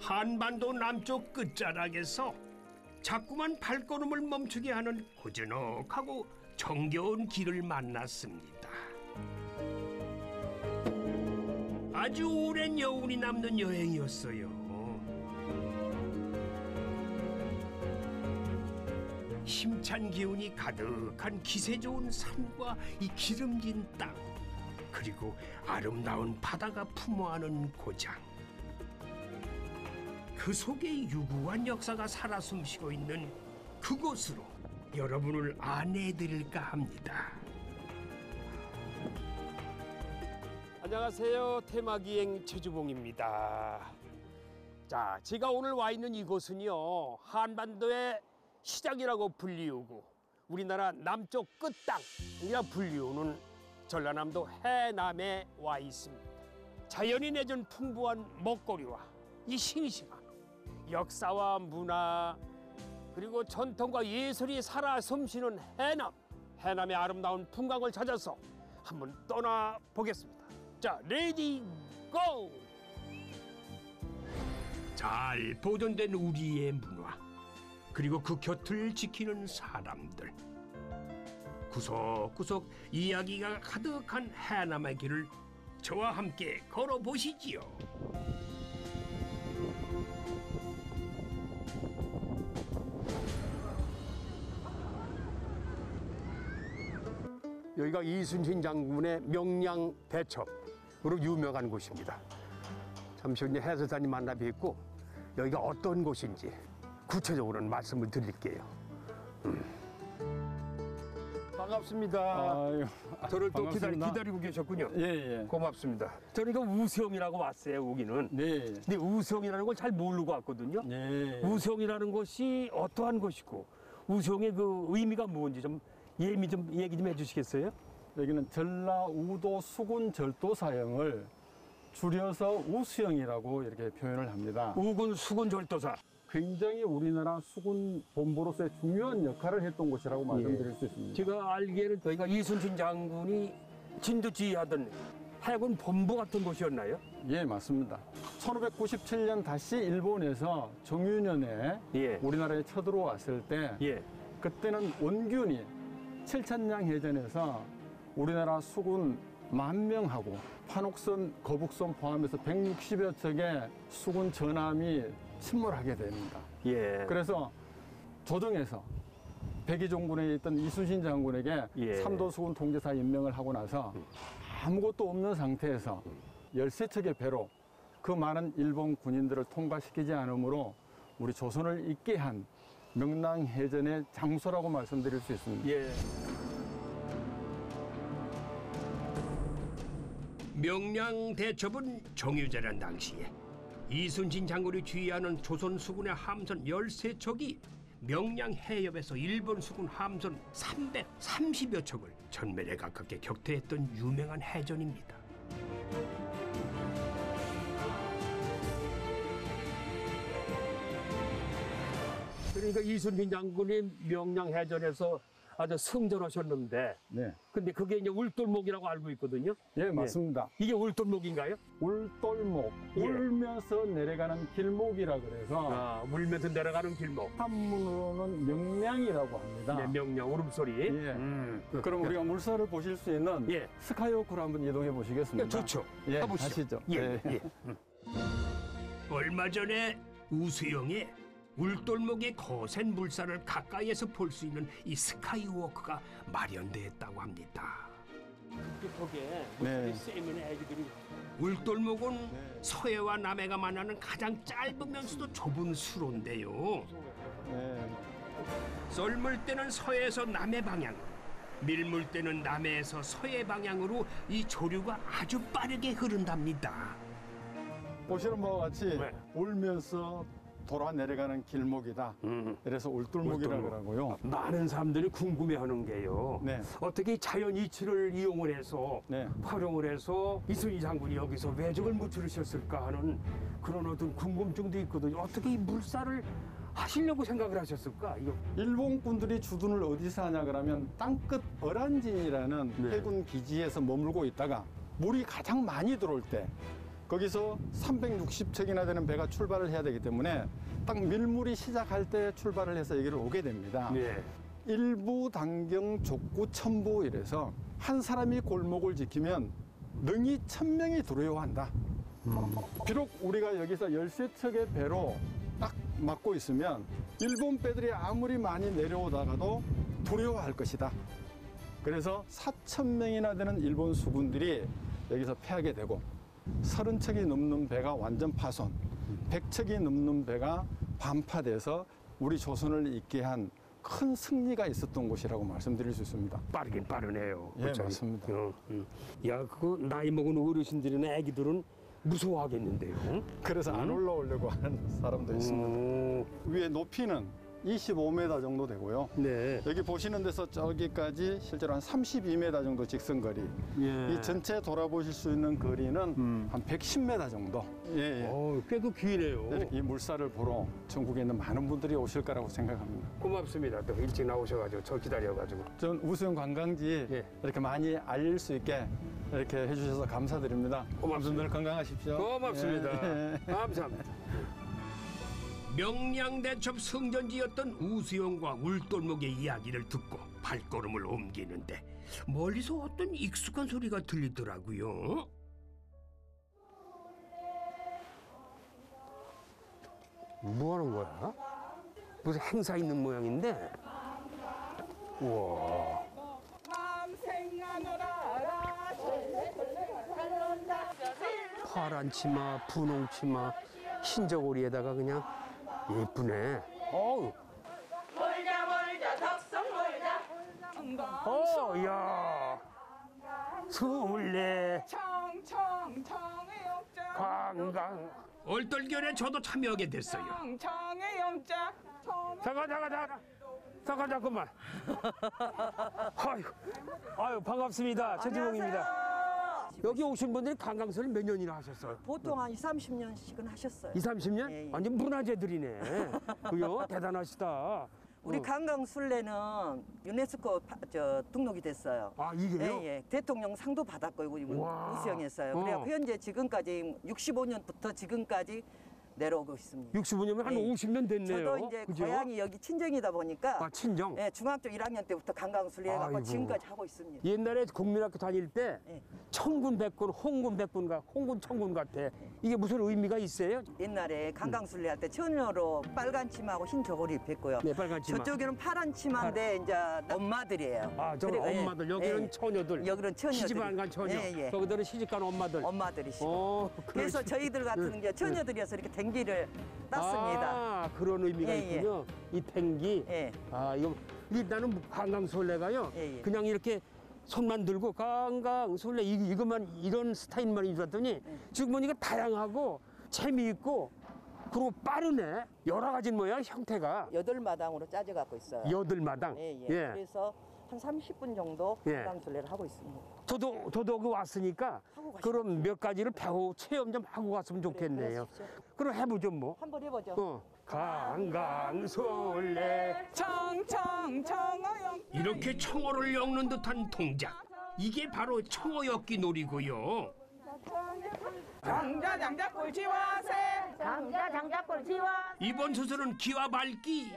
한반도 남쪽 끝자락에서 자꾸만 발걸음을 멈추게 하는 고즈넉하고 정겨운 길을 만났습니다. 아주 오랜 여운이 남는 여행이었어요. 힘찬 기운이 가득한 기세 좋은 산과 이 기름진 땅, 그리고 아름다운 바다가 품어하는 고장. 그 속에 유구한 역사가 살아 숨쉬고 있는 그곳으로 여러분을 안내해드릴까 합니다. 안녕하세요. 테마기행 최주봉입니다. 자, 제가 오늘 와 있는 이곳은요, 한반도의 시작이라고 불리우고 우리나라 남쪽 끝땅이라 불리우는 전라남도 해남에 와 있습니다. 자연이 내준 풍부한 먹거리와 이 싱싱한 역사와 문화, 그리고 전통과 예술이 살아 숨쉬는 해남. 해남의 아름다운 풍광을 찾아서 한번 떠나보겠습니다. 자, 레디 고! 잘 보존된 우리의 문화, 그리고 그 곁을 지키는 사람들. 구석구석 이야기가 가득한 해남의 길을 저와 함께 걸어보시지요. 여기가 이순신 장군의 명량 대첩으로 유명한 곳입니다. 잠시 후에 해설사님 만나 뵙고 여기가 어떤 곳인지 구체적으로는 말씀을 드릴게요. 반갑습니다. 아유, 저를 또 반갑습니다. 기다리고 계셨군요. 예, 예. 고맙습니다. 저는 이거 우성이라고 왔어요, 여기는. 네. 근데 우성이라는 걸 잘 모르고 왔거든요. 네. 우성이라는 것이 어떠한 것이고 우성의 그 의미가 뭔지 좀 얘기 좀 해주시겠어요? 여기는 전라우도 수군 절도 사형을 줄여서 우수형이라고 이렇게 표현을 합니다. 우군 수군 절도사. 굉장히 우리나라 수군 본부로서의 중요한 역할을 했던 곳이라고 말씀드릴 수 있습니다. 제가 알기에는 저희가 이순신 장군이 진두지휘하던 해군 본부 같은 곳이었나요? 예, 맞습니다. 1597년 다시 일본에서 정유년에 예. 우리나라에 쳐들어왔을 때 예. 그때는 원균이 칠천량 해전에서 우리나라 수군 10,000명하고 판옥선, 거북선 포함해서 160여 척의 수군 전함이 침몰하게 됩니다. 예. 그래서 조정에서 백의종군에 있던 이순신 장군에게 예. 삼도수군 통제사 임명을 하고 나서 아무것도 없는 상태에서 13척의 배로 그 많은 일본 군인들을 통과시키지 않으므로 우리 조선을 잇게 한 명랑해전의 장소라고 말씀드릴 수 있습니다. 예. 명량대첩은 정유재란 당시에 이순신 장군이 지휘하는 조선 수군의 함선 13척이 명량 해협에서 일본 수군 함선 330여 척을 전멸에 가깝게 격퇴했던 유명한 해전입니다. 그러니까 이순신 장군이 명량 해전에서 아주 승전하셨는데, 네. 근데 그게 이제 울돌목이라고 알고 있거든요. 예, 맞습니다. 이게 울돌목인가요? 울돌목, 예. 울면서 내려가는 길목이라 그래서 아, 울면서 내려가는 길목. 한문으로는 명량이라고 합니다. 네, 명량 울음소리. 예. 그럼 우리가 물살을 보실 수 있는 예. 스카이워크로 한번 이동해 보시겠습니다. 예, 좋죠. 예, 가보시죠. 가시죠. 예, 예. 얼마 전에 우수영에 울돌목의 거센 물살을 가까이에서 볼 수 있는 이 스카이워크가 마련되었다고 합니다. 거기에 네. 세면 애기들이 울돌목은 네. 서해와 남해가 만나는 가장 짧으면서도 좁은 수로인데요. 네. 썰물 때는 서해에서 남해 방향, 밀물 때는 남해에서 서해 방향으로 이 조류가 아주 빠르게 흐른답니다. 보시는 바와 같이 네. 울면서 돌아 내려가는 길목이다. 그래서 울돌목이라고 울돌목. 하고요. 많은 사람들이 궁금해하는 게요. 네. 어떻게 자연 이치를 이용을 해서 네. 활용을 해서 이순신 장군이 여기서 왜적을 무찌르셨을까 하는 그런 어떤 궁금증도 있거든요. 어떻게 이 물살을 하시려고 생각을 하셨을까? 이거. 일본군들이 주둔을 어디서 하냐 그러면 땅끝 어란진이라는 네. 해군 기지에서 머물고 있다가 물이 가장 많이 들어올 때 거기서 360척이나 되는 배가 출발을 해야 되기 때문에 딱 밀물이 시작할 때 출발을 해서 여기를 오게 됩니다. 네. 일부 단경 족구 첨부 이래서 한 사람이 골목을 지키면 능이 1000명이 두려워한다. 비록 우리가 여기서 13척의 배로 딱 막고 있으면 일본 배들이 아무리 많이 내려오다가도 두려워할 것이다. 그래서 4000명이나 되는 일본 수군들이 여기서 패하게 되고 30척이 넘는 배가 완전 파손, 100척이 넘는 배가 반파돼서 우리 조선을 잇게 한 큰 승리가 있었던 곳이라고 말씀드릴 수 있습니다. 빠르긴 빠르네요. 예, 맞습니다. 야, 그거 나이 먹은 어르신들이나 애기들은 무서워하겠는데요. 그래서 안 올라오려고 하는 사람도 있습니다. 위에 높이는 25m 정도 되고요. 네. 여기 보시는 데서 저기까지 실제로 한 32m 정도 직선거리. 예. 이 전체 돌아보실 수 있는 거리는 한 110m 정도. 예, 예. 꽤그 기네요. 이 물살을 보러 전국에 있는 많은 분들이 오실 거라고 생각합니다. 고맙습니다. 또 일찍 나오셔가지고 저 기다려가지고. 전 우수영 관광지 예. 이렇게 많이 알릴 수 있게 이렇게 해주셔서 감사드립니다. 고맙습니다. 늘 건강하십시오. 고맙습니다. 예, 예. 감사합니다. 명량대첩 성전지였던 우수영과 울돌목의 이야기를 듣고 발걸음을 옮기는데 멀리서 어떤 익숙한 소리가 들리더라고요. 뭐 하는 거야? 무슨 행사 있는 모양인데? 우와. 파란 치마, 분홍 치마, 흰저고리에다가 그냥 예쁘네. 어우. 멀자 덕성 멀자 야. 24 청청청의 영자 관광. 얼떨결에 저도 참여하게 됐어요. 청청의 영자 잠깐만. 아유, 반갑습니다. 최지봉입니다. 여기 오신 분들이 관광소를 몇 년이나 하셨어요? 보통 한 20, 30년씩은 하셨어요. 20, 30년? 예, 예. 완전 문화재들이네. 그요? 대단하시다. 우리 관광술래는 유네스코 등록이 됐어요. 아, 이게요? 예, 예. 대통령 상도 받았고 이거 와. 우수영했어요. 그래서 현재 지금까지 65년부터 지금까지 내려오고 있습니다. 65년이면 한 예. 50년 됐네요. 저도 이제 그죠? 고향이 여기 친정이다 보니까 아, 친정? 예, 중학교 1학년 때부터 관광술래 해갖고 아이고. 지금까지 하고 있습니다. 옛날에 국민학교 다닐 때 예. 청군 백군, 홍군 백군가, 홍군 청군 같아. 이게 무슨 의미가 있어요? 옛날에 관광술래 할 때 처녀로 빨간 치마하고 흰 저고리 입혔고요. 네, 빨간 치마. 저쪽에는 파란 치마인데 이제 엄마들이에요. 아, 저는 그리고, 예, 엄마들, 여기는 예. 처녀들. 여기는 처녀들. 시집 안 간 처녀. 예, 예. 저기들은 시집간 엄마들. 엄마들이시고. 그래서 그러시구나. 저희들 같은 이제 처녀들이어서 이렇게 댕기를 땄습니다. 아, 그런 의미가 예, 예. 있군요. 이 팽기. 예. 아, 이거 나는 관광술래가요. 예, 예. 그냥 이렇게 손만 들고 관광술래 이것만 이런 스타일만 입었더니 예. 지금 보니까 다양하고 재미있고 그리고 빠르네. 여러 가지 모양 형태가 8마당으로 짜져 갖고 있어요. 8마당. 예, 예. 예. 그래서 한 30분 정도 예. 관광술래를 하고 있습니다. 저도 그 왔으니까 하고 가시죠. 그럼 몇 가지를 체험 좀 하고 갔으면 좋겠네요. 그러십시오. 그럼 해보죠 뭐. 한번 해보죠. 관광술래. 청청청의 영 이렇게 청어를 엮는 듯한 동작. 이게 바로 청어 엮기 놀이고요. 장자 꼴찌와세 장자 꼴찌와 이번 수술은 기와 밟기.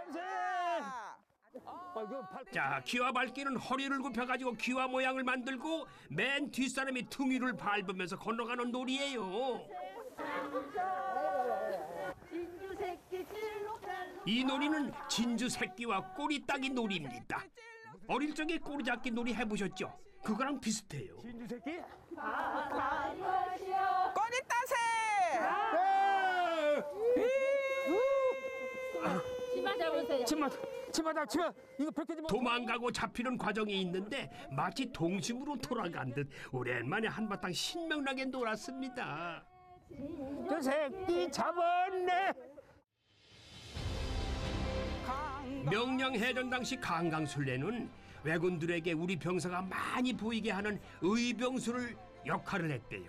자, 기와 밟기는 허리를 굽혀가지고 기와 모양을 만들고 맨 뒷사람이 등 위를 밟으면서 건너가는 놀이예요. 이 놀이는 진주 새끼와 꼬리 따기 놀이입니다. 어릴 적에 꼬리 잡기 놀이 해보셨죠? 그거랑 비슷해요. 진주 새끼? 꼬리 따세 치마 잡으세요. 치마 이거 벗기지 마. 도망가고 잡히는 과정이 있는데 마치 동심으로 돌아간 듯 오랜만에 한바탕 신명나게 놀았습니다. 저 새끼 잡았네. 명량해전 당시 관광술래는 왜군들에게 우리 병사가 많이 보이게 하는 의병수를 역할을 했대요.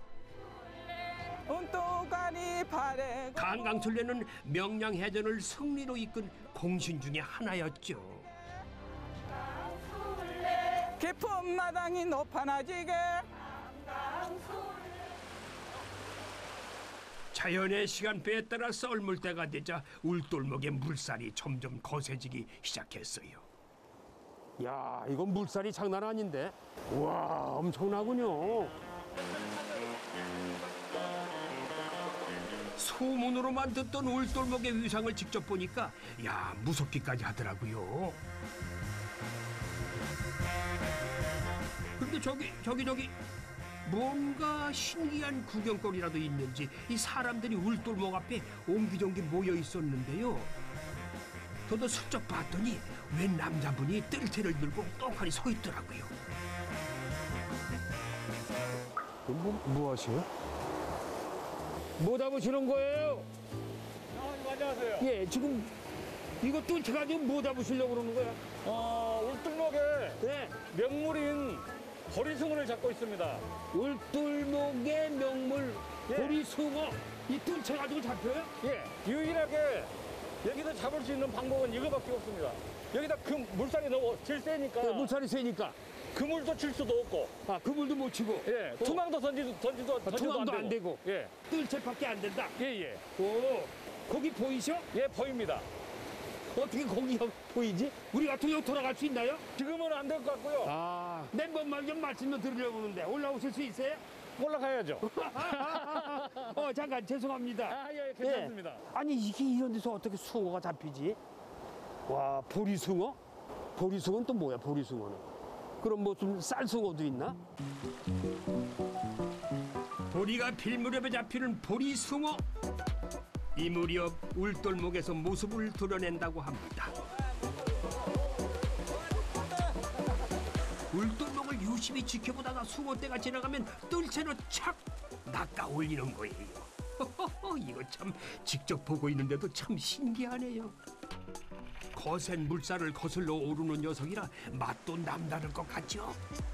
운동가니 발에 관광술래는 명량해전을 승리로 이끈 공신 중에 하나였죠. 깊은 마당이 높아나지게 자연의 시간표에 따라 썰물 때가 되자 울돌목의 물살이 점점 거세지기 시작했어요. 야, 이건 물살이 장난 아닌데. 우와, 엄청나군요. 소문으로만 듣던 울돌목의 위상을 직접 보니까 야 무섭기까지 하더라고요. 근데 저기 뭔가 신기한 구경거리라도 있는지 이 사람들이 울돌목 앞에 옹기종기 모여 있었는데요. 저도 슬쩍 봤더니 웬 남자분이 뜰채를 들고 똥하니 서 있더라고요. 뭐 하세요? 뭐 잡으시는 거예요? 안녕하세요. 예, 지금 이거 뜰채 가지고 뭐 잡으시려고 그러는 거야? 울돌목에 네. 명물인 보리숭어를 잡고 있습니다. 울돌목의 명물 예. 보리숭어. 이 뜰채 가지고 잡혀요? 예, 유일하게 여기서 잡을 수 있는 방법은 이거밖에 없습니다. 여기다 그 물살이 너무 제일 세니까 네, 물살이 세니까. 그물도 칠 수도 없고, 아, 그물도 못 치고. 예, 투망도 던지도 투망도 안 되고. 예, 뜰채밖에 안 된다. 예. 오, 거기 보이셔? 예, 보입니다. 어떻게 거기가 보이지? 우리 같은 경우 돌아갈 수 있나요? 지금은 안 될 것 같고요. 아, 맨번만 좀 말씀 좀 드리려고 하는데 올라오실 수 있어요? 올라가야죠. 잠깐 죄송합니다. 예, 괜찮습니다. 아니 이게 이런 데서 어떻게 숭어가 잡히지? 와, 보리숭어? 보리숭어는 또 뭐야, 보리숭어는? 그럼 뭐 좀 쌀숭어도 있나? 보리가 필 무렵에 잡히는 보리숭어. 이 무렵 울돌목에서 모습을 드러낸다고 합니다. 울돌목을 유심히 지켜보다가 숭어떼가 지나가면 뜰채로 착 낚아 올리는 거예요. 이거 참 직접 보고 있는데도 참 신기하네요. 거센 물살을 거슬러 오르는 녀석이라 맛도 남다를 것 같죠.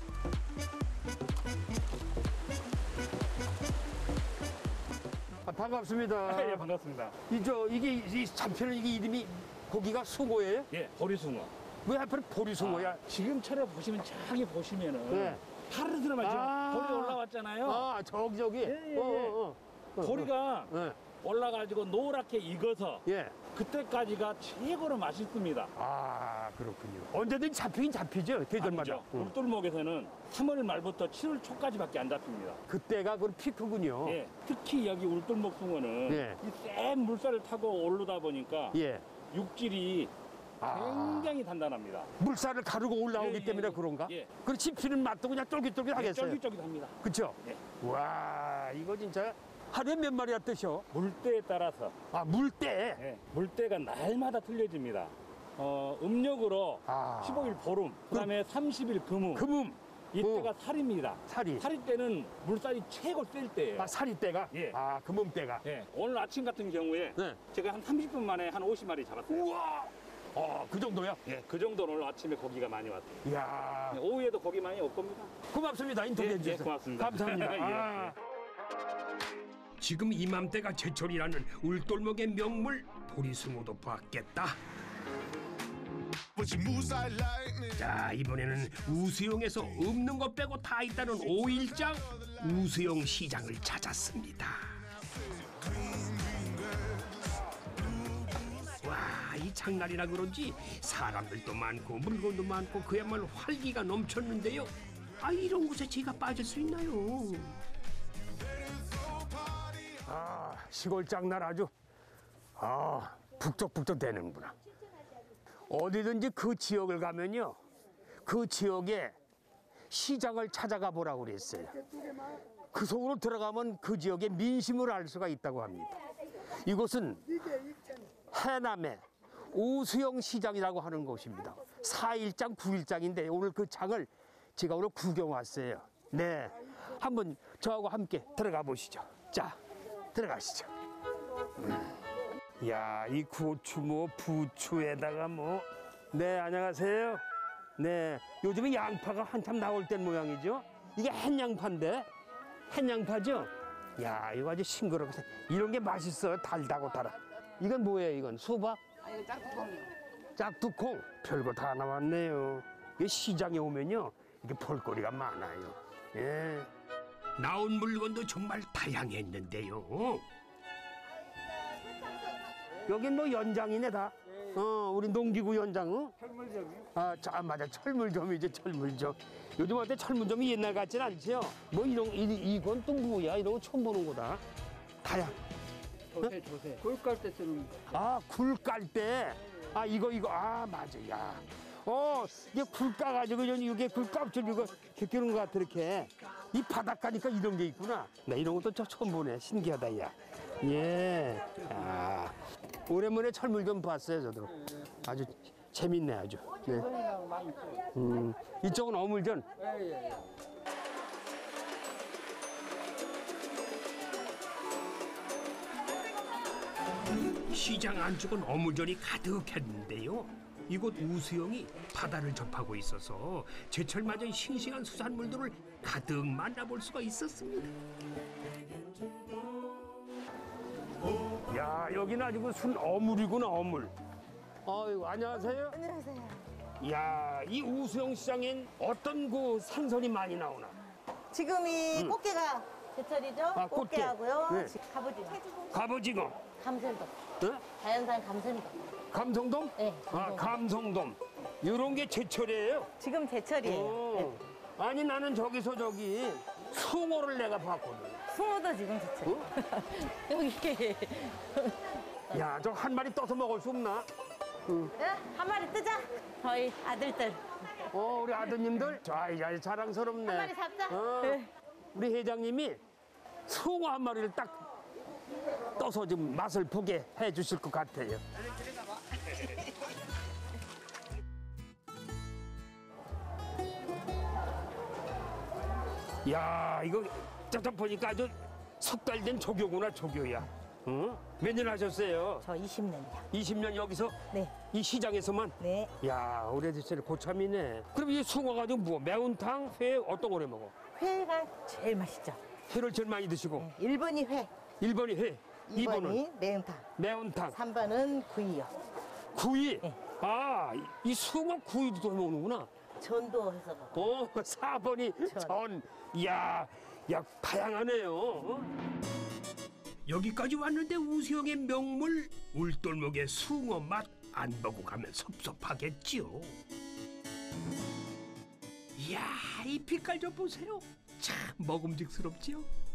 아, 반갑습니다. 예, 반갑습니다. 이게 이 잡히는 이게 이름이 고기가 숭어예요? 예, 보리숭어. 왜 하필 보리숭어야? 지금처럼 보시면 저기 보시면은 네. 파르드나 맞죠? 아. 보리 올라왔잖아요. 아, 저기. 예. 보리가 예. 올라가지고 노랗게 익어서 예. 그때까지가 최고로 맛있습니다. 아, 그렇군요. 언제든 잡히긴 잡히죠, 계절마다. 아니죠. 울돌목에서는 3월 말부터 7월 초까지밖에 안 잡힙니다. 그때가 그 피크군요. 예, 특히 여기 울돌목 숭어는 예. 이 센 물살을 타고 오르다 보니까 예. 육질이 굉장히 단단합니다. 물살을 가르고 올라오기 예, 때문에 예. 그런가? 예. 그리고 씹히는 맛도 그냥 쫄깃쫄깃 하겠어요. 쫄깃쫄깃합니다. 그쵸? 예. 와, 이거 진짜 하루에 몇 마리나 뜨셔? 물때에 따라서 아, 물때? 예, 물때가 날마다 틀려집니다. 음력으로 아. 15일 보름, 그다음에 30일 금음. 금음. 이때가 살입니다. 살이. 살이 때는 물살이 최고 셀 때예요. 아, 살이 때가? 예. 아, 금음 때가? 예, 오늘 아침 같은 경우에 네. 제가 한 30분 만에 한 50마리 잡았어요. 우와! 그 정도야? 예, 그 정도는 오늘 아침에 고기가 많이 왔어요. 이야. 예, 오후에도 고기 많이 올 겁니다. 고맙습니다. 인터뷰해 예, 주셔서. 예, 고맙습니다. 감사합니다. 예, 아. 지금 이맘때가 제철이라는 울돌목의 명물 보리숭어도 봤겠다. 자, 이번에는 우수용에서 없는 것 빼고 다 있다는 오일장 우수용 시장을 찾았습니다. 와, 이 장날이라 그런지 사람들도 많고 물건도 많고 그야말로 활기가 넘쳤는데요. 아, 이런 곳에 제가 빠질 수 있나요? 아, 시골 장날 아주 북적북적 되는구나. 어디든지 그 지역을 가면요, 그 지역에 시장을 찾아가 보라고 그랬어요. 그 속으로 들어가면 그 지역의 민심을 알 수가 있다고 합니다. 이곳은 해남의 우수영 시장이라고 하는 곳입니다. 4일장, 9일장인데 오늘 그 장을 제가 오늘 구경 왔어요. 네, 한번 저하고 함께 들어가 보시죠. 자, 들어가시죠. 야, 이 고추 뭐 부추에다가 뭐. 네, 안녕하세요. 네, 요즘에 양파가 한참 나올 땐 모양이죠. 이게 햇양파인데, 햇양파죠. 야, 이거 아주 싱그럽게 이런 게 맛있어요. 달다고 달아. 이건 뭐예요? 이건 수박? 이거 짝두콩이요. 짝두콩. 별거 다 나왔네요. 이 시장에 오면요, 이게 볼거리가 많아요. 예. 나온 물건도 정말 다양했는데요. 여긴 뭐 연장이네 다. 우리 농기구 연장. 응? 철물점이요? 맞아. 철물점이지, 철물점. 요즘한테 철물점이 옛날 같진 않지요? 뭐 이건 또 뭐야? 이런 거 처음 보는 거다. 다야. 조세. 굴깔 때 쓰는 굴 깔 때. 이거. 맞아. 야. 이게 굴 까가지고, 이게 굴 껍질 이거 벗기는 것 같아, 이렇게. 이 바닷가니까 이런 게 있구나. 나 이런 것도 처음 보네. 신기하다, 야. 예. 오랜만에 철물 좀 봤어요, 저도. 아주 재밌네, 아주. 네. 이쪽은 어물전. 시장 안쪽은 어물전이 가득했는데요. 이곳 우수영이 바다를 접하고 있어서 제철 맞은 싱싱한 수산물들을 가득 만나볼 수가 있었습니다. 야, 여기는 아주 순 어물이구나, 어물. 아이고, 안녕하세요. 안녕하세요. 야, 이 우수영 시장엔 어떤 그 생선이 많이 나오나? 지금이 꽃게가 제철이죠? 꽃게. 꽃게하고요. 네. 갑오징어, 갑오징어, 감샘도, 네? 자연산 감샘도. 감성돔? 네, 감성돔. 이런 게 제철이에요? 지금 제철이에요. 아니, 나는 저기서 숭어를 내가 봤거든. 숭어도 지금 제철. 여기 야, 저 한 마리 떠서 먹을 수 없나? 한 마리 뜨자. 저희 아들들. 우리 아드님들? 야, 자랑스럽네. 한 마리 잡자. 우리 회장님이 숭어 한 마리를 딱 떠서 좀 맛을 보게 해 주실 것 같아요. 야, 이거 쫙쫙 보니까 아주 석달된 조교구나, 조교야. 응? 몇 년 하셨어요? 저 20년이요. 20년 여기서? 네. 이 시장에서만? 네. 야, 오래됐어요. 고참이네. 그럼 이 숭어 가지고 뭐 매운탕, 회 어떤 거래 먹어? 회가 제일 맛있죠. 회를 제일 많이 드시고. 네. 1번이 회, 1번이 회, 2번은 2번이 매운탕, 매운탕, 3번은 구이요. 구이. 네. 이 숭어 구이도 또 먹는구나. 전도 해서 먹어요. 4번이 전. 이야, 다양하네요. 여기까지 왔는데 우수영의 명물 울돌목의 숭어 맛 안 보고 가면 섭섭하겠지요. 이야, 이 빛깔 좀 보세요. 참 먹음직스럽지요.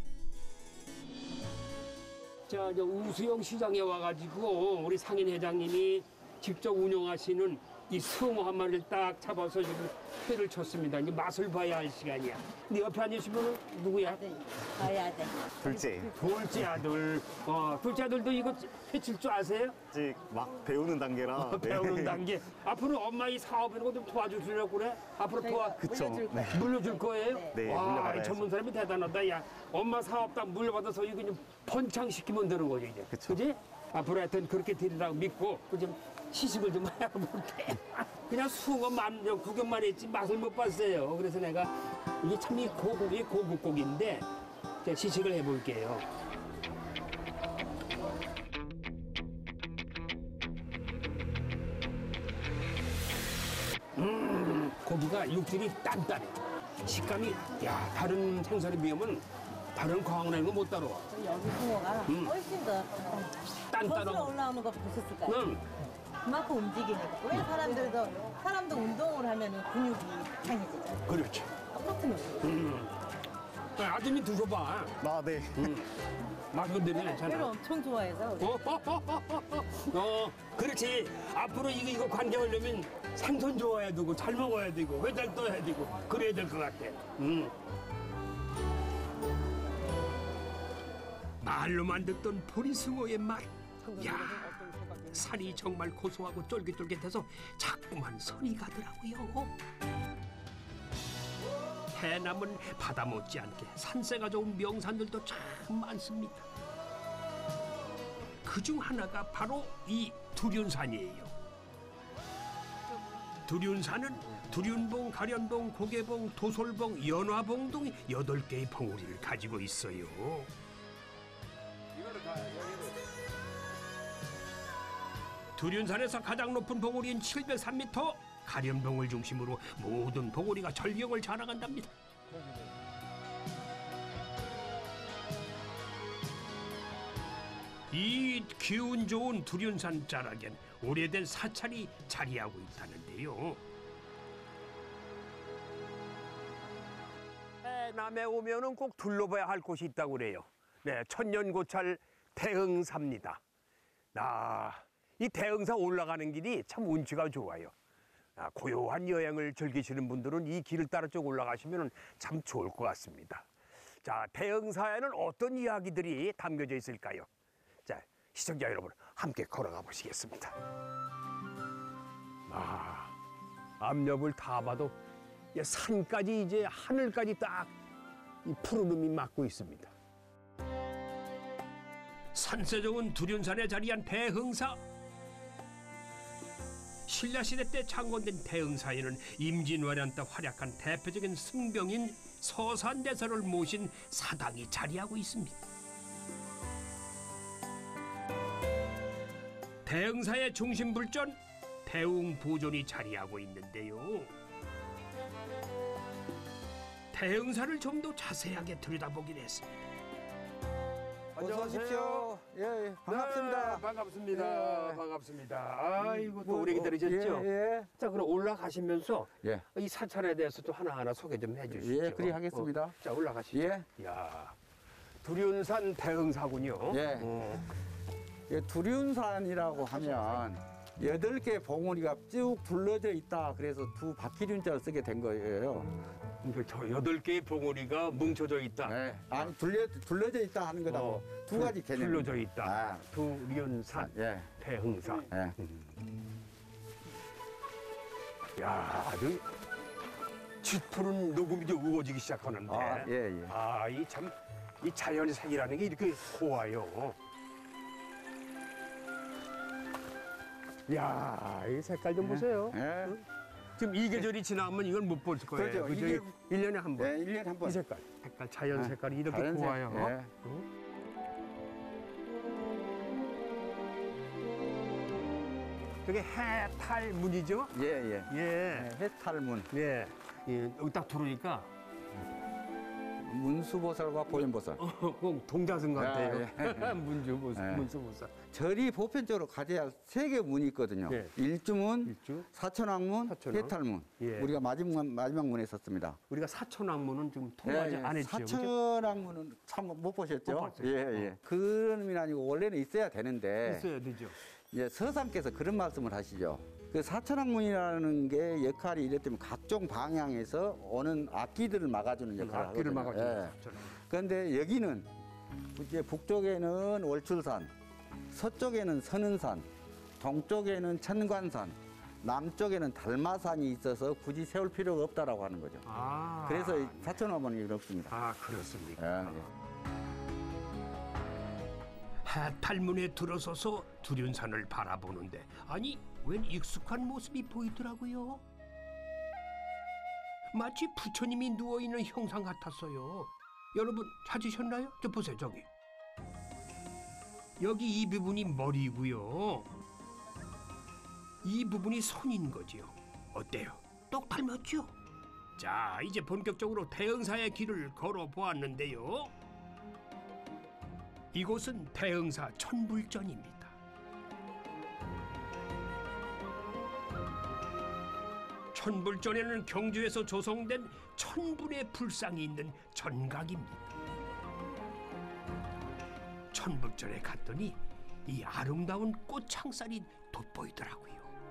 저 우수영 시장에 와가지고 우리 상인 회장님이 직접 운영하시는 이 숭어 한 마리를 딱 잡아서 지금 회를 쳤습니다. 이제 맛을 봐야 할 시간이야. 근데 옆에 앉으신 분은 누구야? 가야 돼. 둘째. 둘째 아들. 둘째 아들도 이거 회 칠 줄 아세요? 아직 막 배우는 단계라. 네. 배우는 단계. 앞으로 엄마 이 사업 이런 거 좀 도와주시려고 그래? 앞으로 그쵸. 물려줄 네. 물려줄 거예요? 네, 와, 이 물려받아야죠. 젊은 사람이 대단하다. 야, 엄마 사업 딱 물려받아서 이거 좀 번창시키면 되는 거죠, 이제. 그쵸. 그지? 앞으로 하여튼 그렇게 되리라고 믿고 좀 시식을 좀 해볼게. 그냥 숭어만 구경만 했지 맛을 못 봤어요. 그래서 내가 이게 참 이 고급이 고급고기인데 제가 시식을 해볼게요. 고기가 육질이 단단해. 식감이 다른 생선에 비하면 다른 광어는 못 따라와. 여기 숭어가 훨씬 더 단단하고. 거슬러 올라오는 거 보셨을까요? 그만큼 움직이니까. 왜 사람도 운동을 하면 근육이 강해지잖아요. 그렇지. 똑같은 거죠. 아드님 드셔봐. 네. 맛있거든요. 회를 괜찮아. 엄청 좋아해서 그렇지. 앞으로 이거 관계하려면 생선 좋아해야 되고 잘 먹어야 되고 회잘 떠야 되고 그래야 될 것 같아. 말로만 듣던 보리숭어의 맛. 야, 살이 정말 고소하고 쫄깃쫄깃해서 자꾸만 손이 가더라고요. 해남은 바다 못지않게 산세가 좋은 명산들도 참 많습니다. 그중 하나가 바로 이 두륜산이에요. 두륜산은 두륜봉, 가련봉, 고개봉, 도솔봉, 연화봉 등 8개의 봉우리를 가지고 있어요. 두륜산에서 가장 높은 봉우리인 703m, 가련봉을 중심으로 모든 봉우리가 절경을 자랑한답니다. 이 기운 좋은 두륜산 자락엔 오래된 사찰이 자리하고 있다는데요. 해남에 오면은 꼭 둘러봐야 할 곳이 있다고 그래요. 네, 천년고찰 대흥사입니다. 이 대흥사 올라가는 길이 참 운치가 좋아요. 고요한 여행을 즐기시는 분들은 이 길을 따라 쭉 올라가시면 참 좋을 것 같습니다. 자, 대흥사에는 어떤 이야기들이 담겨져 있을까요? 자, 시청자 여러분 함께 걸어가 보시겠습니다. 앞옆을 다 봐도 산까지 이제 하늘까지 딱 이 푸르름이 막고 있습니다. 산세 좋은 두륜산에 자리한 대흥사. 신라시대 때 창건된 대흥사에는 임진왜란 때 활약한 대표적인 승병인 서산대사를 모신 사당이 자리하고 있습니다. 대흥사의 중심불전 대웅보존이 자리하고 있는데요. 대흥사를 좀 더 자세하게 들여다보기로 했습니다. 어서 오십시오. 예, 반갑습니다. 네, 반갑습니다. 예. 반갑습니다. 아이고 또 오래 기다리셨죠? 예, 자, 그럼 올라가시면서 예. 이 사찰에 대해서도 하나하나 소개 좀 해주시죠. 예, 그리 하겠습니다. 자, 올라가시죠. 예. 이야, 두륜산 대흥사군요. 예. 예, 두륜산이라고 하면 8개 봉우리가 쭉 둘러져 있다. 그래서 두 바퀴륜자를 쓰게 된 거예요. 저 8개의 봉우리가 뭉쳐져 있다. 네. 아니, 둘러져 있다 하는 거다고 두 가지 개념. 둘러져 있다. 두륜산 예. 대흥사. 예. 야, 아주 짙푸른 녹음이 이제 우거지기 시작하는데. 예, 예. 이 자연색이라는 게 이렇게 고와요. 야, 이 색깔 좀 보세요. 예. 지금 이 계절이 지나면 이걸 못 볼 거예요. 그렇죠. 그죠? 이게- 1년에 한 번. 네, 1년에 한 번. 이 색깔, 자연 색깔이 이렇게 자연색, 고와요. 예. 저게 해탈문이죠? 예, 예. 예. 해탈문. 예. 예. 여기 딱 들어오니까 문수보살과 보현보살. 꼭 동자승 같아요. 예. 문주보살, 예. 문수보살. 절이 보편적으로 가져야 3개 문이 있거든요. 예. 일주문, 일주, 사천왕문, 사천왕. 해탈문. 예. 우리가 마지막 문에 썼습니다. 우리가 사천왕문은 좀 통과하지 안 했죠. 그죠? 사천왕문은 참 못 보셨죠? 못 봤어요. 예, 예. 그런 의미는 아니고 원래는 있어야 되는데 있어야 되죠. 예, 서삼께서 그런 말씀을 하시죠. 그 사천왕문이라는 게 역할이 이랬다면 각종 방향에서 오는 악기들을 막아주는 역할을 악기를 하거든요. 막아주는 예. 사천왕문. 그런데 여기는 이제 북쪽에는 월출산, 서쪽에는 선은산, 동쪽에는 천관산, 남쪽에는 달마산이 있어서 굳이 세울 필요가 없다라고 하는 거죠. 아. 그래서 이 사천왕문이 이렇습니다. 아, 그렇습니까? 예, 예. 해탈문에 들어서서 두륜산을 바라보는데 아니 웬 익숙한 모습이 보이더라고요. 마치 부처님이 누워있는 형상 같았어요. 여러분 찾으셨나요? 저 보세요 저기. 여기 이 부분이 머리고요. 이 부분이 손인 거지요. 어때요? 똑 닮았죠? 자 이제 본격적으로 대흥사의 길을 걸어보았는데요. 이곳은 대흥사 천불전입니다. 천불전에는 경주에서 조성된 천불의 불상이 있는 전각입니다. 천불전에 갔더니 이 아름다운 꽃창살이 돋보이더라고요.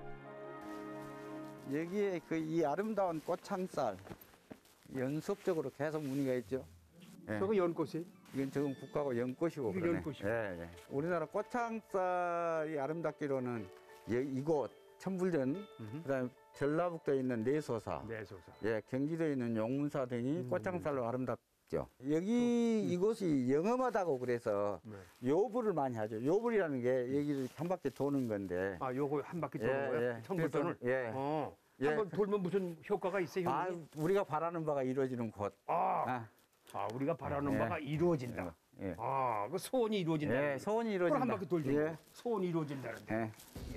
여기에 그 이 아름다운 꽃창살 연속적으로 계속 무늬가 있죠. 예. 저거 연꽃이? 이건 지금 국화고 연꽃이고 이게 그러네. 연꽃이고. 예, 예. 우리나라 꽃창살이 아름답기로는 이곳 천불전, 그다음에 전라북도에 있는 내소사, 내소사. 예, 경기도에 있는 용문사 등이 꽃창살로 아름답죠. 여기 이곳이 영험하다고 그래서 요불을 많이 하죠. 요불이라는 게 여기를 한 바퀴 도는 건데. 아, 요거 한 바퀴 도는 거야? 천불전을? 예. 예. 한번 돌면 무슨 효과가 있어요? 아, 형님? 우리가 바라는 바가 이루어지는 곳. 아, 우리가 바라는 예. 바가 이루어진다. 예. 아, 그 소원이 이루어진다. 예, 소원이 이루어진다. 한 바퀴 돌죠. 예. 소원이 이루어진다는데. 예.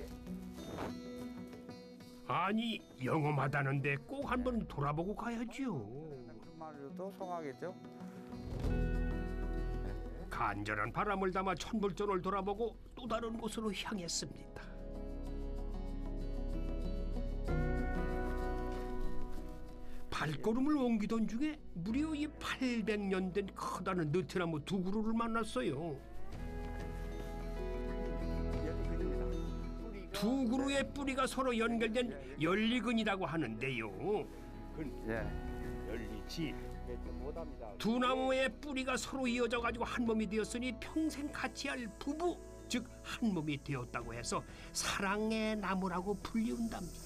아니 영험하다는데 꼭 한번 돌아보고 가야지요. 말로도 통하겠죠. 간절한 바람을 담아 천불전을 돌아보고 또 다른 곳으로 향했습니다. 발걸음을 옮기던 중에 무려 이 800년 된 커다란 느티나무 두 그루를 만났어요. 두 그루의 뿌리가 서로 연결된 연리근이라고 하는데요. 열리지. 두 나무의 뿌리가 서로 이어져 가지고 한 몸이 되었으니 평생 같이 할 부부, 즉 한 몸이 되었다고 해서 사랑의 나무라고 불리운답니다.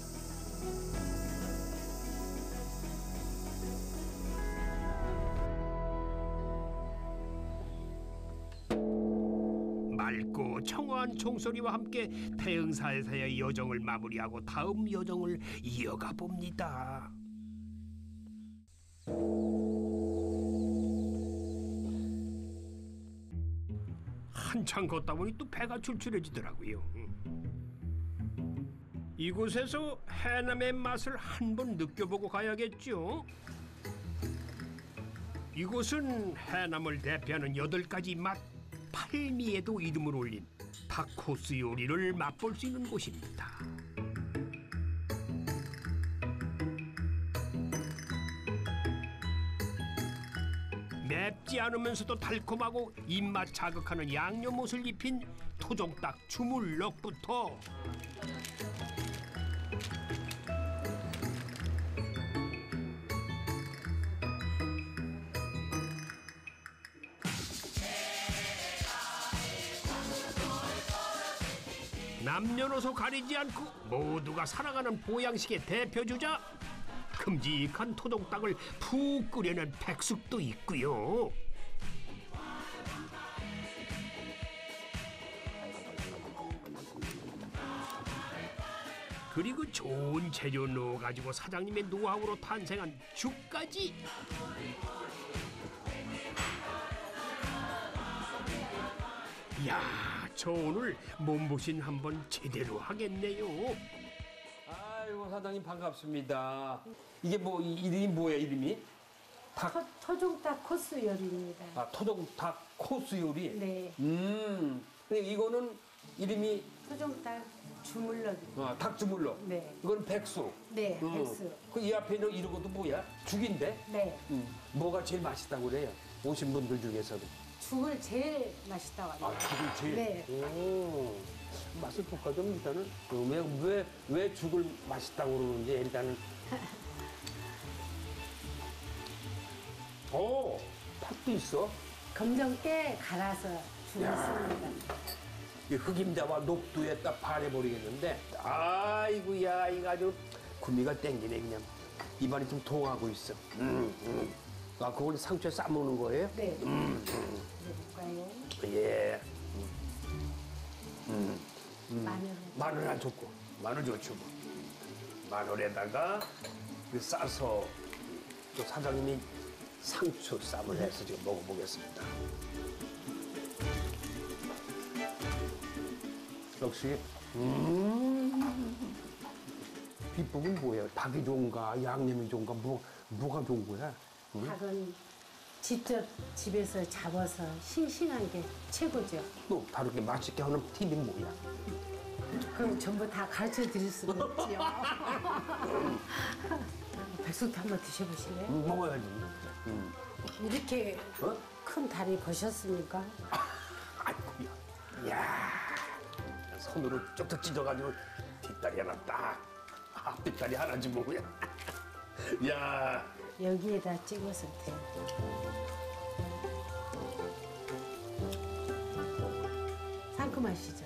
맑고 청아한 총소리와 함께 태흥사에서의 여정을 마무리하고 다음 여정을 이어가 봅니다. 한참 걷다 보니 또 배가 출출해지더라고요. 이곳에서 해남의 맛을 한번 느껴보고 가야겠죠. 이곳은 해남을 대표하는 8가지 맛 팔미에도 이름을 올린 닭코스 요리를 맛볼 수 있는 곳입니다. 맵지 않으면서도 달콤하고 입맛 자극하는 양념옷을 입힌 토종닭 주물럭부터 남녀노소 가리지 않고 모두가 사랑하는 보양식의 대표주자 큼직한 토종닭을 푹 끓여낸 백숙도 있고요. 그리고 좋은 재료 넣어가지고 사장님의 노하우로 탄생한 죽까지. 이야, 저 오늘 몸보신 한번 제대로 하겠네요. 아이고 사장님 반갑습니다. 이게 뭐 이름이 뭐예요 이름이? 토종닭 코스 요리입니다. 아 토종닭 코스 요리. 네. 근데 이거는 이름이 토종닭 주물럭. 닭주물럭. 네. 이건 백숙. 네, 백숙. 그 이 앞에 있는 이런 것도 뭐야? 죽인데? 네. 뭐가 제일 맛있다고 그래요? 오신 분들 중에서도. 죽을 제일 맛있다고 합니다. 아 죽을 제일. 네. 오. 맛을 볼까 좀 일단은 왜 죽을 맛있다고 그러는지 일단은. 오, 팥도 있어. 검정깨 갈아서 죽을 씁니다. 이 흑임자와 녹두에 딱 반해버리겠는데, 아이고야, 이거 아주 구미가 땡기네, 그냥. 입안이 좀 동하고 있어. 아, 그걸 상추에 싸먹는 거예요? 네. 해볼까요? 예. 마늘. 마늘 안 좋고, 마늘 좋죠. 뭐. 마늘에다가 그 싸서 또 사장님이 상추 쌈을 해서 지금 먹어보겠습니다. 역시 비법은 뭐예요? 닭이 좋은가, 양념이 좋은가, 뭐가 좋은 거야? 닭은 직접 집에서 잡아서 싱싱한 게 최고죠. 또 다르게 맛있게 하는 팁이 뭐야? 그럼 전부 다 가르쳐 드릴 수는 없지요. 백숙도 한번 드셔보실래요? 먹어야지. 이렇게 큰 다리 보셨습니까? 아이고야. 야 손으로 쭉쭉 찢어가지고 뒷다리 하나 딱, 앞뒷다리 하나지 뭐야. 야 여기에다 찍어서 드세요. 상큼하시죠?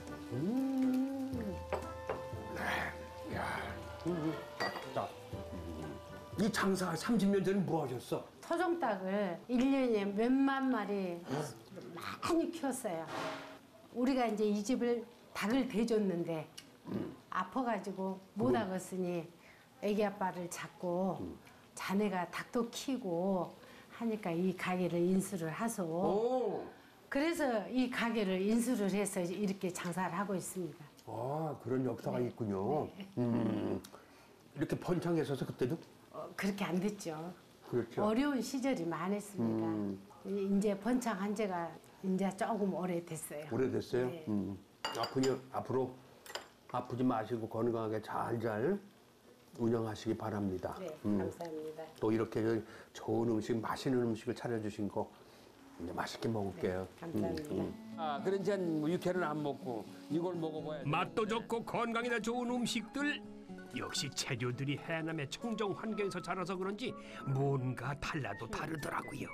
맛있다. 이 장사 30년 전에 뭐 하셨어? 토종닭을 1년에 몇만 마리 많이 키웠어요. 우리가 이제 이 집을 닭을 대줬는데 아파가지고 못 하겠으니 애기 아빠를 잡고 자네가 닭도 키우고 하니까 이 가게를 인수를 하소. 그래서 이 가게를 인수를 해서 이렇게 장사를 하고 있습니다. 아, 그런 역사가 있군요. 이렇게 번창했어서 그때도? 그렇게 안 됐죠. 그렇죠. 어려운 시절이 많았습니다. 이제 번창한 지가 이제 조금 오래됐어요. 오래됐어요? 네. 앞으로 아프지 마시고 건강하게 잘 운영하시기 바랍니다. 네, 감사합니다. 또 이렇게 좋은 음식, 맛있는 음식을 차려주신 거 이제 맛있게 먹을게요. 감사합니다. 그런 이제 육회는 안 먹고 이걸 먹어봐야 돼. 맛도 좋고 건강에도 좋은 음식들. 역시 재료들이 해남의 청정 환경에서 자라서 그런지 뭔가 달라도 다르더라고요.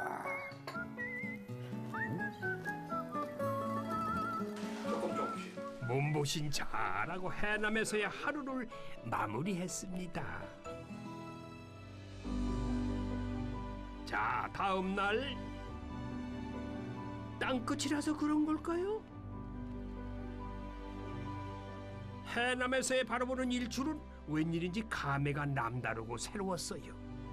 몸보신 잘하고 해남에서의 하루를 마무리했습니다. 자, 다음 날 땅끝이라서 그런 걸까요? 해남에서의 바라보는 일출은 웬일인지 감회가 남다르고 새로웠어요.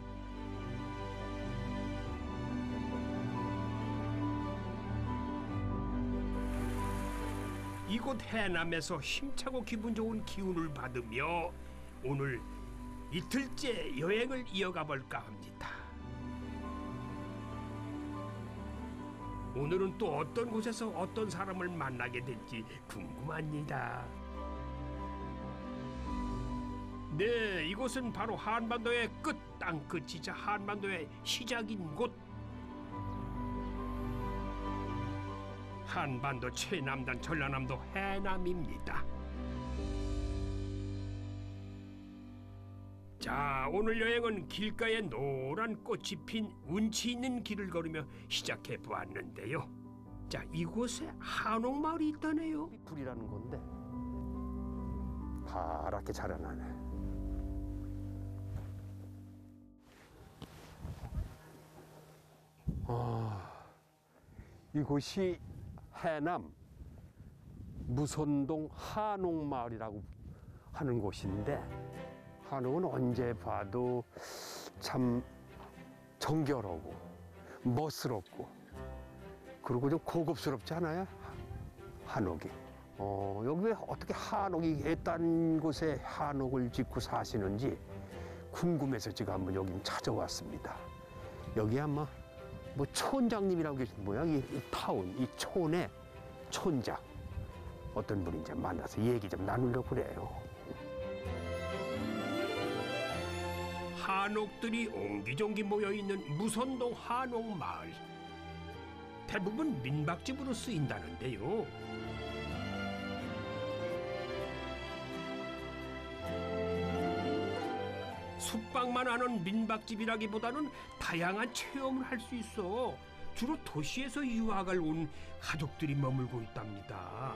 이곳 해남에서 힘차고 기분 좋은 기운을 받으며 오늘 이틀째 여행을 이어가 볼까 합니다. 오늘은 또 어떤 곳에서 어떤 사람을 만나게 될지 궁금합니다. 네, 이곳은 바로 한반도의 끝 땅끝이자 한반도의 시작인 곳. 한반도 최남단 전라남도 해남입니다. 자, 오늘 여행은 길가에 노란 꽃이 핀 운치 있는 길을 걸으며 시작해 보았는데요. 자, 이곳에 한옥마을이 있다네요. 풀이라는 건데 파랗게 자라나네. 이곳이 해남 무선동 한옥마을이라고 하는 곳인데, 한옥은 언제 봐도 참 정겨우고 멋스럽고 그리고 좀 고급스럽지 않아요? 한옥이. 여기 왜 어떻게 한옥이 딴 곳에 한옥을 짓고 사시는지 궁금해서 제가 한번 여기 찾아왔습니다. 여기 아마 뭐 촌장님이라고 계신 모양, 이 타운, 이 촌의 촌장 어떤 분이 이제 만나서 얘기 좀 나누려고 그래요. 한옥들이 옹기종기 모여있는 무선동 한옥마을. 대부분 민박집으로 쓰인다는데요. 숙박만 하는 민박집이라기보다는 다양한 체험을 할 수 있어 주로 도시에서 유학을 온 가족들이 머물고 있답니다.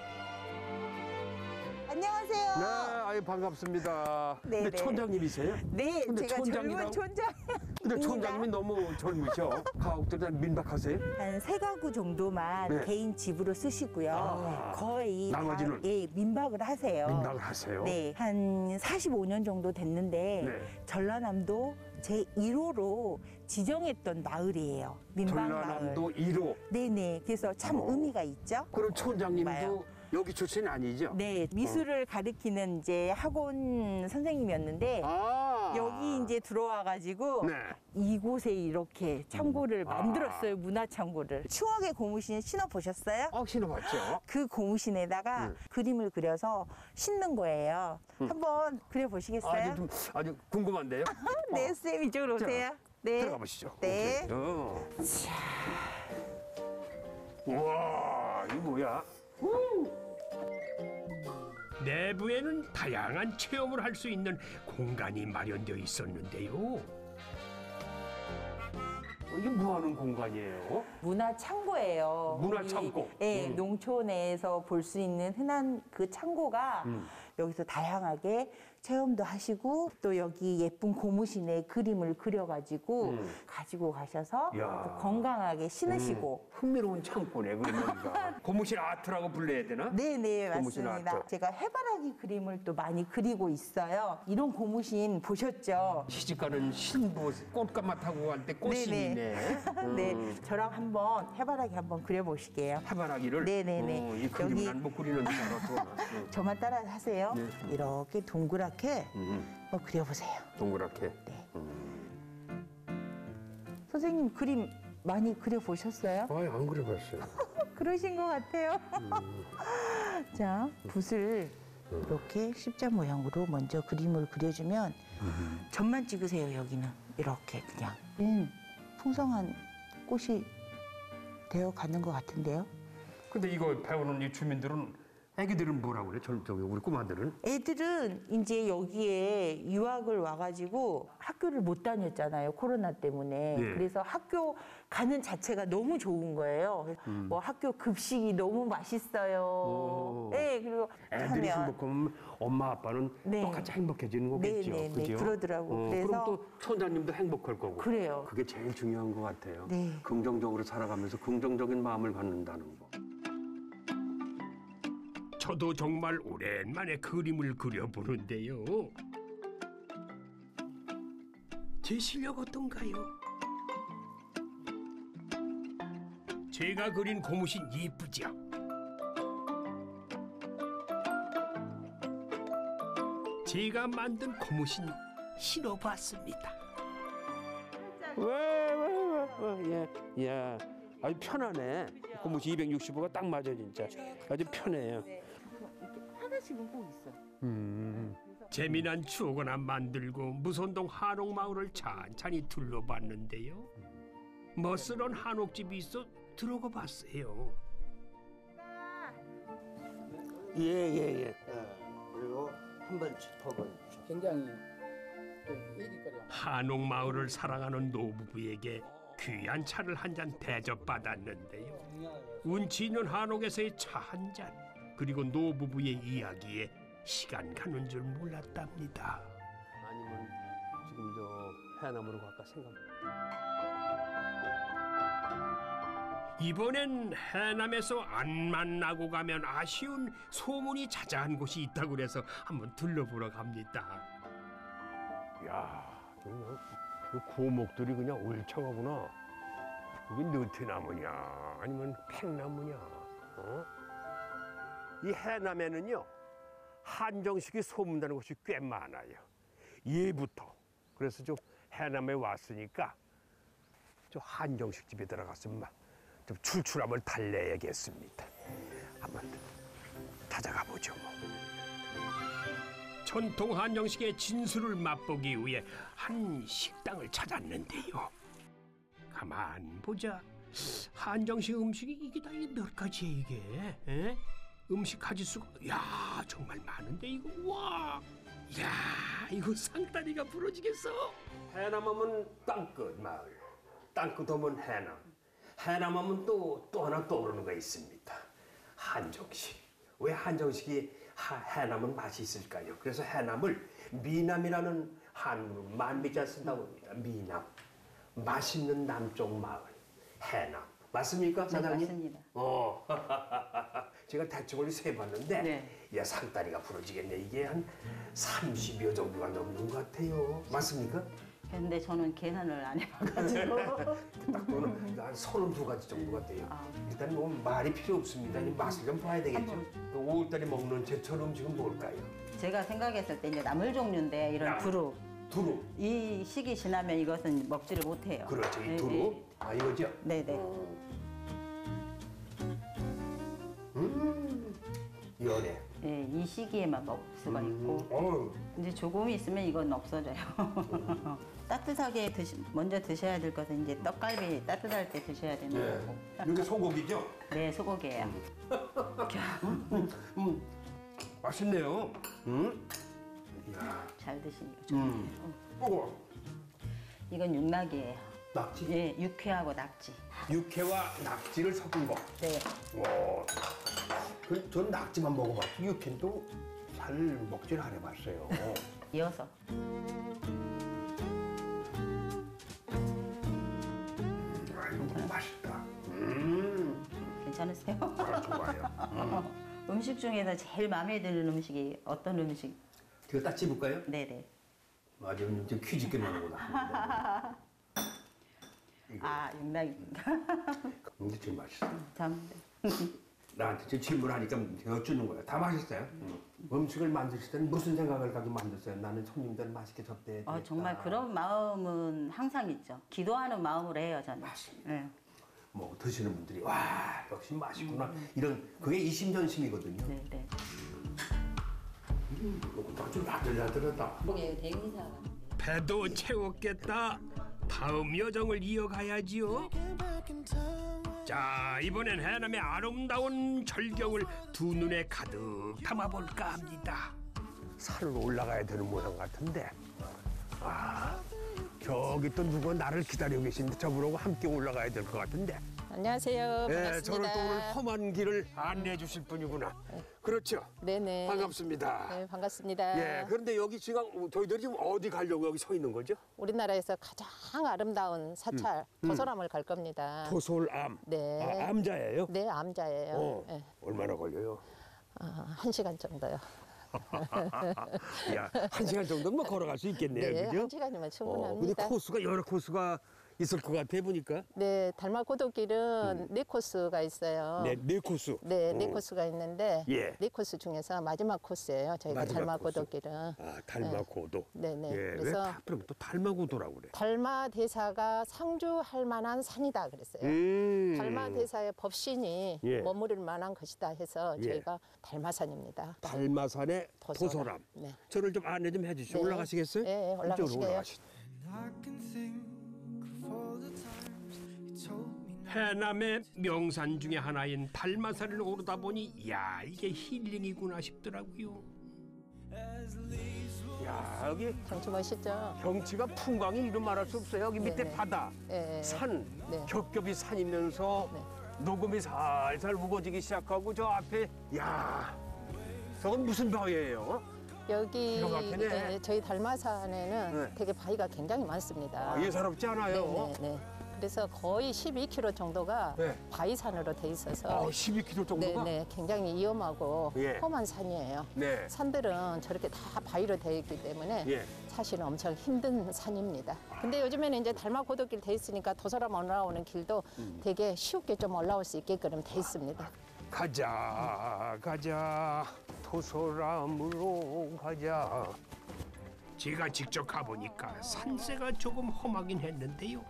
안녕하세요. 네, 아유 반갑습니다. 네, 근데 네. 촌장님이세요? 네, 근데 제가 젊은 촌장이라고? 촌장. 근데 촌장님이 너무 젊으셔. 가옥들은 민박하세요? 한 3가구 정도만 네. 개인 집으로 쓰시고요. 아, 거의 나머지는? 다, 예, 민박을 하세요. 민박을 하세요? 네, 한 45년 정도 됐는데 네. 전라남도 제1호로 지정했던 마을이에요. 민박 전라남도 마을. 1호. 네네. 그래서 참 의미가 있죠. 그럼 촌장님도 봐요. 여기 출신 아니죠? 네, 미술을 가르치는 이제 학원 선생님이었는데 아. 여기 이제 들어와가지고 네. 이곳에 이렇게 창고를 만들었어요. 문화 창고를. 추억의 고무신 신어 보셨어요? 신어봤죠. 그 고무신에다가 그림을 그려서 신는 거예요. 한번 그려 보시겠어요? 아주 궁금한데요? 네, 쌤 이쪽으로 자, 오세요. 네. 들어가 보시죠. 네. 우와, 이거 뭐야? 내부에는 다양한 체험을 할 수 있는 공간이 마련되어 있었는데요. 이게 뭐 하는 공간이에요? 문화 창고예요. 문화 우리, 창고. 예, 농촌에서 볼 수 있는 흔한 그 창고가 여기서 다양하게 체험도 하시고 또 여기 예쁜 고무신에 그림을 그려가지고 가지고 가셔서 야. 또 건강하게 신으시고. 흥미로운 창고네, 그러면. 고무신 아트라고 불러야 되나? 네네, 고무신 맞습니다. 아트. 제가 해바라기 그림을 또 많이 그리고 있어요. 이런 고무신 보셨죠? 시집가는 신부 꽃감만 타고 갈 때 꽃신이네. 네, 저랑 한번 해바라기 한번 그려보실게요. 해바라기를? 네네네. 이 그림은 여기- 난 못 그리는 줄 알았어. 저만 따라 하세요. 네. 이렇게 동그랗게 그려보세요. 동그랗게. 선생님 그림 많이 그려보셨어요? 아니, 안 그려봤어요. 그러신 것 같아요. 자, 붓을 이렇게 십자 모양으로 먼저 그림을 그려주면 점만 찍으세요, 여기는. 이렇게 그냥. 풍성한 꽃이 되어가는 것 같은데요. 근데 이거 배우는 이 주민들은 애기들은 뭐라고 그래? 저기 우리 꼬마들은? 애들은 이제 여기에 유학을 와가지고 학교를 못 다녔잖아요. 코로나 때문에. 예. 그래서 학교 가는 자체가 너무 좋은 거예요. 뭐 학교 급식이 너무 맛있어요. 오. 네, 그리고 애들이 하면 행복하면 엄마 아빠는 네. 똑같이 행복해지는 거겠죠. 네, 네, 네. 그죠? 그러더라고. 그래서 그럼 또 손자님도 행복할 거고. 그래요. 그게 제일 중요한 것 같아요. 네. 긍정적으로 살아가면서 긍정적인 마음을 갖는다는 거. 저도 정말 오랜만에 그림을 그려보는데요. 제 실력 어떤가요? 제가 그린 고무신 예쁘죠? 제가 만든 고무신 신어봤습니다. 야, 아주 편하네. 고무신 265가 딱 맞아 진짜. 아주 편해요. 하나씩은 꼭 있어. 재미난 추억 하나 만들고 무선동 한옥마을을 찬찬히 둘러봤는데요. 멋스런 한옥집이 있어 들어가 봤어요. 예. 그리고 한번 짚어본. 굉장히 얘기거리. 한옥마을을 사랑하는 노부부에게 귀한 차를 한 잔 대접받았는데요. 운치 있는 한옥에서의 차 한 잔, 그리고 노부부의 이야기에 시간 가는 줄 몰랐답니다. 아니면 지금 저 해남으로 갈까 생각. 이번엔 해남에서 안 만나고 가면 아쉬운 소문이 자자한 곳이 있다고 그래서 한번 들러보러 갑니다. 야, 고목들이 그냥 울창하구나. 이게 느티나무냐 아니면 팽나무냐. 이 해남에는요 한정식이 소문나는 곳이 꽤 많아요. 예부터. 그래서 좀 해남에 왔으니까 저 한정식 집에 들어갔으면 좀 출출함을 달래야겠습니다. 한번 찾아가 보죠. 뭐. 전통 한정식의 진수를 맛보기 위해 한 식당을 찾았는데요. 가만 보자. 한정식 음식이 이게 다 몇 가지야 이게? 에? 음식 가지수가 야 정말 많은데 이거 와. 야 이거 상다리가 부러지겠어. 해남하면 땅끝 마을, 땅끝하면 해남, 해남하면 또 하나 떠오르는 거 있습니다. 한정식. 왜 한정식이 해남은 맛이 있을까요? 그래서 해남을 미남이라는 한문으로 만미자 쓴다고 합니다. 미남. 맛있는 남쪽 마을, 해남. 맞습니까, 사장님? 네, 맞습니다. 제가 대충 세봤는데 네. 야, 상다리가 부러지겠네. 이게 한 30여 정도가 넘는 것 같아요. 맞습니까? 근데 저는 계산을 안 해봐가지고. 딱 보면 한 32가지 정도 같아요. 일단 뭐 말이 필요 없습니다. 이 맛을 좀 봐야 되겠죠. 또 5월달에 먹는 제철 음식은 뭘까요? 제가 생각했을 때 이제 나물 종류인데 이런 두루. 두루. 이 시기 지나면 이것은 먹지를 못해요. 그렇죠. 이 네, 두루. 네. 아, 이거죠? 네네. 연해. 네, 이 시기에만 먹을 수가 있고 어우. 이제 조금이 있으면 이건 없어져요. 따뜻하게 먼저 드셔야 될 것은 이제 떡갈비 따뜻할 때 드셔야 되는 네. 거고. 이게 소고기죠? 네, 소고기예요. 맛있네요. 이야. 잘 드시니까 좋아요. 이건 이건 육낙이에요. 낙지? 예, 육회하고 낙지. 육회와 낙지를 섞은 거. 네. 와. 전 낙지만 먹어봤고 육회는 또 잘 먹지를 안 해봤어요. 이어서. 이거 맛있다. 괜찮으세요? 아, 좋아요. 음식 중에서 제일 마음에 드는 음식이 어떤 음식? 이거 딱 집을까요? 네네. 맞아요. 좀 퀴즈 게임 하는 거다. 아, 육낙입니다. 근데 제일 맛있어. 참. 나한테 저 질문하니까 여쭈는 거야. 다 맛있어요. 음식을 만드실 때는 무슨 생각을 가지고 만드세요? 나는 손님들 맛있게 접대해야 되겠다. 정말 그런 마음은 항상 있죠. 기도하는 마음으로 해요, 저는. 맞습니다. 네. 뭐 드시는 분들이 와 역시 맛있구나 이런 그게 이심전심이거든요. 네. 아주 나들나들하다. 목에 대미사. 배도 채웠겠다. 다음 여정을 이어가야지요. 자, 이번엔 해남의 아름다운 절경을 두 눈에 가득 담아볼까 합니다. 산을 올라가야 되는 모양 같은데. 저기 또 누가 나를 기다리고 계신데 저분하고 함께 올라가야 될 것 같은데. 안녕하세요. 반갑습니다. 저를 또 오늘 험한 길을 안내해 주실 분이구나. 그렇죠? 네네. 반갑습니다. 네, 반갑습니다. 예, 그런데 여기 지금 저희들이 지금 어디 가려고 여기 서 있는 거죠? 우리나라에서 가장 아름다운 사찰 도소람을 갈 겁니다. 도솔암. 네. 암자예요? 네, 암자예요. 네. 얼마나 걸려요? 1시간 정도요. 야, 1시간 정도면 걸어갈 수 있겠네요, 네, 그죠? 1시간이면 충분합니다. 근데 코스가 여러 코스가 있을 것 같아 보니까. 네, 달마 고도길은 네 코스가 있어요. 네 코스. 네, 네 코스가 있는데 예. 네 코스 중에서 마지막 코스예요. 저희가 마지막 달마 코스. 고도길은. 달마 고도. 네네. 예, 그래서 그럼 또 달마 고도라고 그래. 달마 대사가 상주할 만한 산이다 그랬어요. 달마 대사의 법신이 예. 머무를 만한 것이다 해서 예. 저희가 달마산입니다. 달마산의 도소람. 네. 저를 좀 안내 좀 해주시죠. 네. 올라가시겠어요? 네, 이쪽으로 올라가시게요. 올라가시죠. 해남의 명산 중에 하나인 달마산을 오르다 보니 야 이게 힐링이구나 싶더라고요. 야 여기 경치 멋있죠? 경치가 풍광이 이루 말할 수 없어요. 여기 밑에 네네. 바다, 네. 산, 네. 겹겹이 산이면서 네. 녹음이 살살 우거지기 시작하고 저 앞에 야 저건 무슨 바위예요? 여기 기가 막히네. 저희 달마산에는 네. 되게 바위가 굉장히 많습니다. 예사롭지 않아요? 네. 그래서 거의 12km 정도가 네. 바위산으로 돼 있어서 12km 정도가? 네, 굉장히 위험하고 예. 험한 산이에요. 네. 산들은 저렇게 다 바위로 되어 있기 때문에 예. 사실은 엄청 힘든 산입니다. 근데 요즘에는 이제 달마 고도길 돼 있으니까 도소람 올라오는 길도 되게 쉽게 좀 올라올 수 있게끔 돼 있습니다. 가자 도소람으로 가자. 제가 직접 가보니까 산세가 조금 험하긴 했는데요.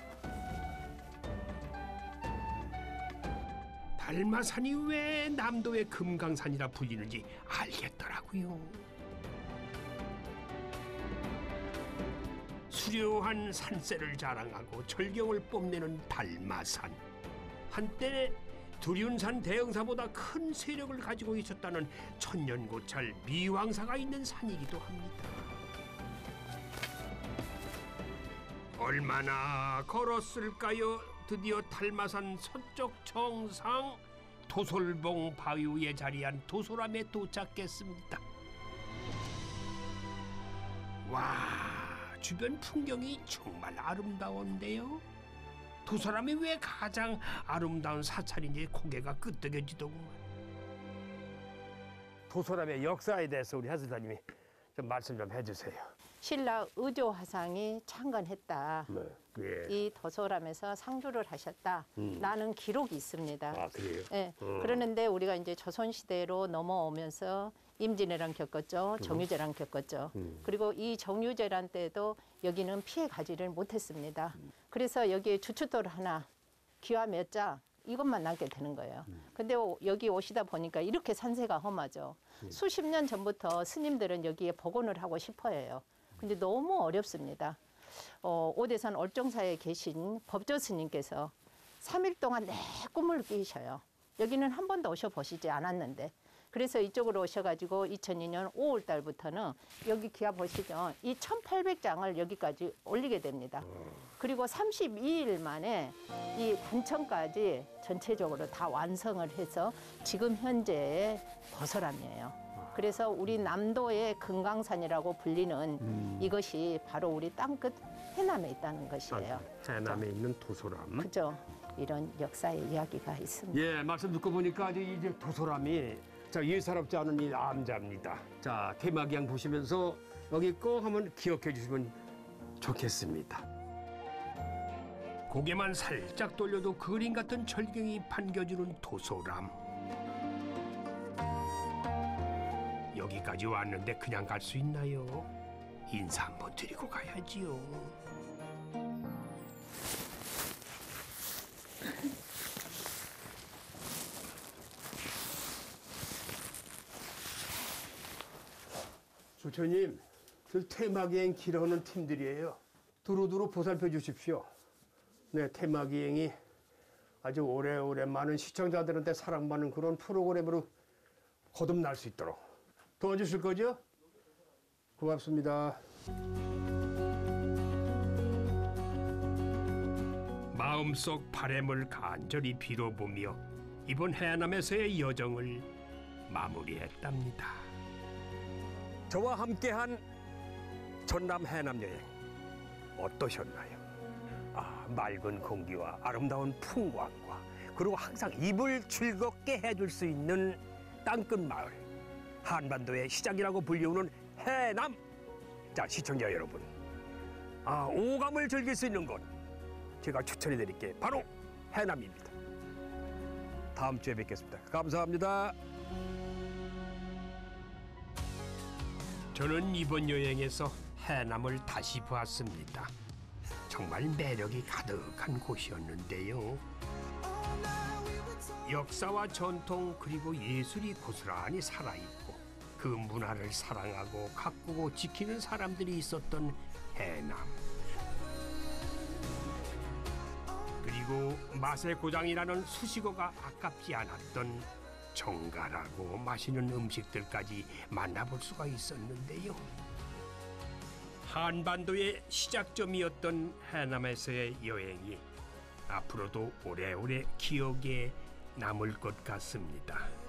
달마산이 왜 남도의 금강산이라 불리는지 알겠더라고요. 수려한 산세를 자랑하고 절경을 뽐내는 달마산. 한때 두륜산 대흥사보다 큰 세력을 가지고 있었다는 천년고찰 미왕사가 있는 산이기도 합니다. 얼마나 걸었을까요? 드디어 달마산 서쪽 정상 도솔봉 바위 위에 자리한 도소람에 도착했습니다. 와, 주변 풍경이 정말 아름다운데요. 도소람이 왜 가장 아름다운 사찰인지 고개가 끄덕여지더구만. 도소람의 역사에 대해서 우리 하수사님이 좀 말씀 좀 해주세요. 신라 의조 화상이 창건했다. 네. 예. 이 도소람에서 상주를 하셨다라는 기록이 있습니다. 아 그래요? 네. 그러는데 우리가 이제 조선시대로 넘어오면서 임진왜란 겪었죠. 정유재란 겪었죠. 그리고 이 정유재란 때도 여기는 피해 가지를 못했습니다. 그래서 여기에 주춧돌 하나, 기와 몇 장 이것만 남게 되는 거예요. 근데 여기 오시다 보니까 이렇게 산세가 험하죠. 수십 년 전부터 스님들은 여기에 복원을 하고 싶어 해요. 근데 너무 어렵습니다. 오대산 얼정사에 계신 법조 스님께서 3일 동안 내 꿈을 끼셔요. 여기는 한 번도 오셔보시지 않았는데. 그래서 이쪽으로 오셔가지고 2002년 5월 달부터는 여기 기아 보시죠. 이 1800장을 여기까지 올리게 됩니다. 그리고 32일 만에 이 단청까지 전체적으로 다 완성을 해서 지금 현재의 도소람이에요. 그래서 우리 남도의 금강산이라고 불리는 이것이 바로 우리 땅끝 해남에 있다는 것이에요. 해남에 있는 도소람. 그죠? 이런 역사의 이야기가 있습니다. 예, 말씀 듣고 보니까 이제 도소람이 자 예사롭지 않은 이 암자입니다. 자 대마기양 보시면서 여기 꼭 한번 기억해 주시면 좋겠습니다. 고개만 살짝 돌려도 그림 같은 절경이 반겨주는 도소람. 여기 여기까지 왔는데 그냥 갈 수 있나요? 인사 한번 드리고 가야지요. 조처님, 저 테마기행 길어오는 팀들이에요. 두루두루 보살펴 주십시오. 네, 테마기행이 아주 오래오래 많은 시청자들한테 사랑받는 그런 프로그램으로 거듭날 수 있도록 도와주실 거죠? 고맙습니다. 마음속 바램을 간절히 빌어보며 이번 해남에서의 여정을 마무리했답니다. 저와 함께한 전남 해남 여행 어떠셨나요? 맑은 공기와 아름다운 풍광과 그리고 항상 입을 즐겁게 해줄 수 있는 땅끝 마을, 한반도의 시작이라고 불리우는 해남. 자, 시청자 여러분, 오감을 즐길 수 있는 곳 제가 추천해 드릴게 바로 해남입니다. 다음 주에 뵙겠습니다. 감사합니다. 저는 이번 여행에서 해남을 다시 보았습니다. 정말 매력이 가득한 곳이었는데요. 역사와 전통 그리고 예술이 고스란히 살아있고 그 문화를 사랑하고 가꾸고 지키는 사람들이 있었던 해남. 그리고 맛의 고장이라는 수식어가 아깝지 않았던 정갈하고 맛있는 음식들까지 만나볼 수가 있었는데요. 한반도의 시작점이었던 해남에서의 여행이 앞으로도 오래오래 기억에 남을 것 같습니다.